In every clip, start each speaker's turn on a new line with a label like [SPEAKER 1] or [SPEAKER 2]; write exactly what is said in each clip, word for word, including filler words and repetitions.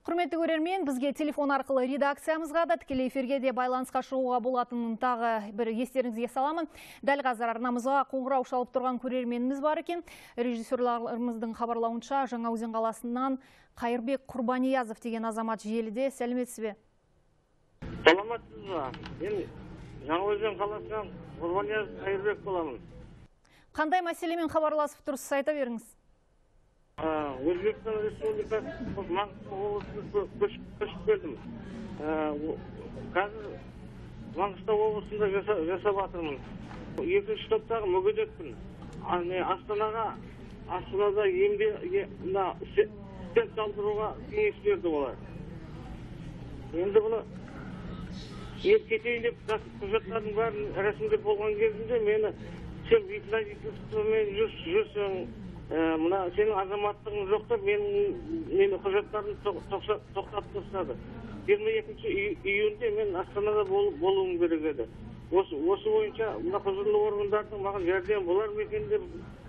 [SPEAKER 1] Құрметті көрермен, бізге телефон арқылы редакциямызға да тікелей эфирге де байланысқа шығуға болатынын тағы бір естеріңізге саламын. Дәл қазір арнамызға қоңырау шалып тұрған көрерменіміз бар екен. Режиссерларымыздың хабарлауынша Жаңаөзен қаласынан Қайырбек Құрбаниязов деген азамат желіде. Сәлеметсіз бе?
[SPEAKER 2] Саламатсыз ба? Мен Жаңаөзен қаласынан Құрбаниязов Қайырбек боламын.
[SPEAKER 1] Қандай мәселемен хабарласып тұрсыз, айта беріңіз?
[SPEAKER 2] Өзбекстан Республикасы Маңғыстау облысына көшіп келдім. Қазір Маңғыстау облысында жасап жатырмын. Екінші топтағы мүгедекпін. Астанаға, Астанада емде стенд салдыруға кеңес берді олар. Енді бұны ел кетейін деп құжаттардың бәрін рәсімдеп болған кезінде мені сен вице-министрмен жүрсің, мына сенің азаматтығың жоқ деп мені құжаттарын тоқтатып тастады. жиырма екінші июньде мен Астанада болуым керек еді. Осы бойынша мына құзырлы органдардың маған жәрдем болар ма екен деп.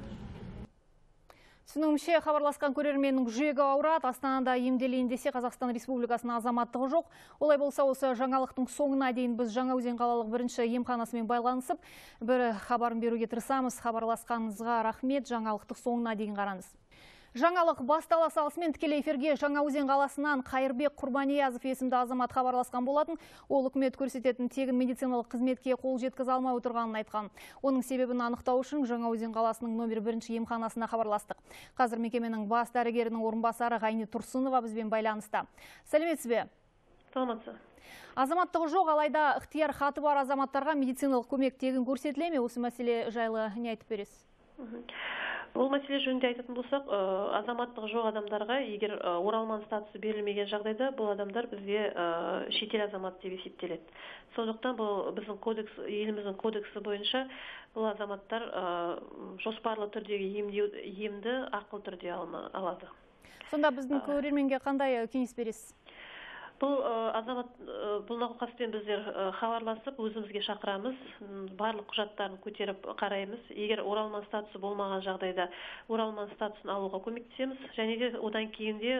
[SPEAKER 1] Түсінуімше, хабарласқан көрерменнің жүрегі ауырады. Астанада емделейін десе Қазақстан Республикасының азаматтығы жоқ. Олай болса, осы жаңалықтың соңына дейін біз Жаңаөзен қалалық бірінші емханасымен байланысып, бір хабарын беруге тырысамыз. Хабарласқаныңызға рахмет, жаңалықтың соңына дейін қараңыз. Жаңалық бастала салысымен тікелей эфирге Жаңаөзен қаласынан Қайырбек Құрбаниязов есімді азамат хабарласқан болатын. Ол үкімет көрсететін тегін медициналық қызметке қол жеткізе алмай отырғанын айтқан. Оның себебін анықтау үшін Жаңаөзен қаласының номер бірінші емханасына хабарластық. Қазір мекеменің бас дәрігерінің орынбасары Ғайни Тұрсынова бізбен байланыста. Сәлеметсіз бе?
[SPEAKER 3] Саламатсыз.
[SPEAKER 1] Азаматтығы жоқ, алайда ықтияр хаты бар азаматтарға медициналық көмек тегін көрсетіле ме? Осы мәселе жайлы не айтып бересіз?
[SPEAKER 3] Бұл мәселе жөнінде айтатын болсақ, азаматтығы жоқ адамдарға егер оралман статусы берілмеген жағдайда бұл адамдар бізге шетел азаматы деп есептеледі. Сондықтан бұл біздің кодекс, еліміздің кодексі бойынша бұл азаматтар жоспарлы түрдегі емді ақылы түрде алады.
[SPEAKER 1] Сонда біздің көрерменге қандай кеңес бересіз?
[SPEAKER 3] Бұл азамат бұл науқаспен біздер хабарласып, өзімізге шақырамыз, барлық құжаттарын көтеріп қараймыз. Егер оралман статусы болмаған жағдайда оралман статусын алуға көмектесеміз, және де одан кейін де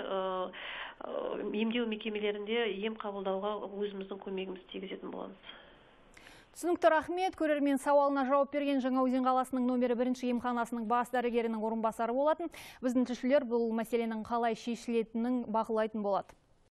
[SPEAKER 3] емдеу мекемелерінде ем қабылдауға өзіміздің көмегіміз тигізетін боламыз.
[SPEAKER 1] Түсінікті, рахмет. Көрермен сауалына жауап берген Жаңаөзен қаласының номері бірінші емханасының бас дәрігерінің орынбасары болатын. Біздің тілшілер бұл мәселенің қалай шешілетінін бақылайтын болады.